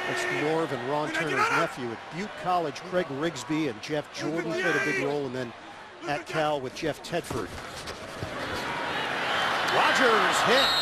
That's Norv and Ron Turner's nephew. At Butte College, Craig Rigsby and Jeff Jordan played a big role, and then at Cal with Jeff Tedford. Rogers hit.